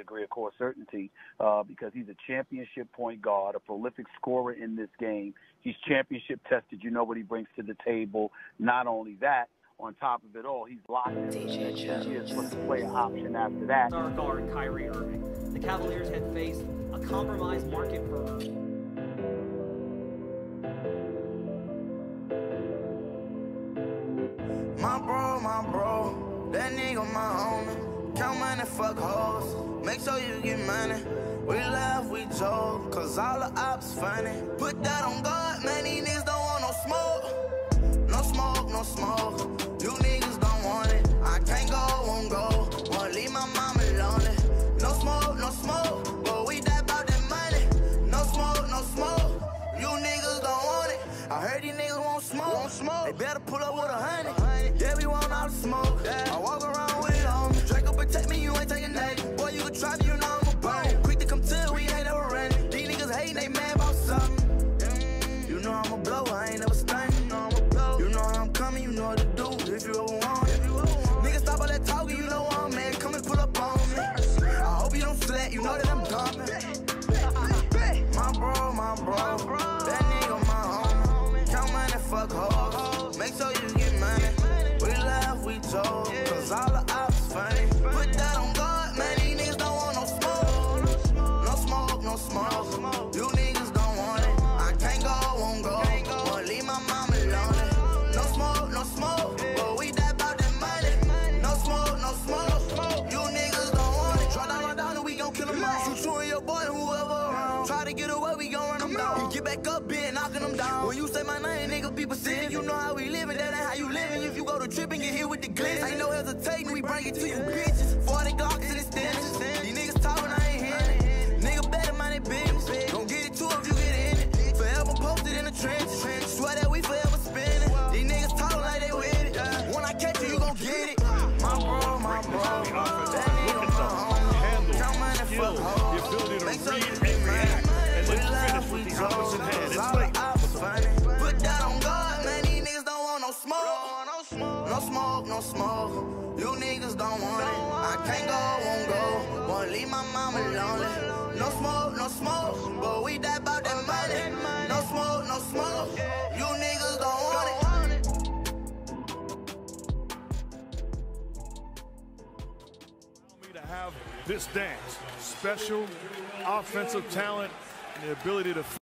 degree of core certainty because he's a championship point guard, a prolific scorer in this game. He's championship tested. You know what he brings to the table. Not only that, on top of it all, he's locked in for the next 10 years for the player option after that. Star guard Kyrie Irving. The Cavaliers had faced a compromised market for my bro, that nigga my homie. Count money, fuck hoes. Make sure you get money. We laugh, we joke, cause all the ops funny. Put that on God, man, these niggas don't want no smoke. No smoke, no smoke. You niggas don't want it. I can't go, won't go. Won't leave my mama lonely. No smoke, no smoke. But we die about that money. No smoke, no smoke. You niggas don't want it. I heard these niggas won't smoke. They better pull up with 100. Yeah, we want all the smoke. I walk around with it on me. Draco protect me, you ain't taking that. Boy, you can try me, you know I'm a bone. Quick to come to, we ain't never running. These niggas hating, they mad about something. You know I'm a blow, I ain't never stunning. You know I'm a blow. You know I'm coming, you know what to do. If you ever want it. Niggas stop all that talking, you know I'm mad. Come and pull up on me. I hope you don't sweat, you know that I'm dumping. My bro, that nigga my homie. Count money, fuck hoes. Make sure you get money. We laugh, we joke, cause all the ops funny. Put that on God, man, these niggas don't want no smoke. No smoke, no smoke. You niggas don't want it. I can't go, won't go. Won't leave my mama lonely. No smoke, no smoke. But we die about that money. No smoke, no smoke. You niggas don't want it. Try down, run down, and we gon' kill them all. Shoot you and your boy, whoever around. Try to get away, we gon' run them down. Get back up, bitch, knocking them down. When you say my name, nigga, people sitting. You know how we living, that ain't how you living. If you go to trip and get hit with the glitz, ain't no hesitating, we bring it to you, bitches. 40 Glocks in the stench. These niggas talking, I ain't hearing it. Nigga better mind their business. Don't get it too if you get in it. Forever posted in the trenches. Swear that we forever spinning. These niggas talking like they with it. When I catch you, you gon' get it. My bro, that nigga my homie. Count money, fuck hoes. Make sure you get money. We laugh, we joke, cause all the ops funny. Put that on God, man, these niggas don't want no smoke. No smoke, no smoke. You niggas don't want it. I can't go, won't go. Won't leave my mama lonely. No smoke, no smoke. But we die about that money. No smoke, no smoke. You niggas don't want it. Allow me to have this dance. Special offensive talent and the ability to